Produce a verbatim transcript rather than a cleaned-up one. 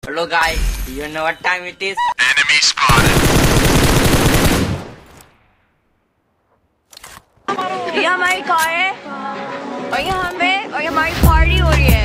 Hello guys, you know what time it is? Enemy spotted. ये हमारी car है और ये हमें और ये हमारी पार्टी हो रही है।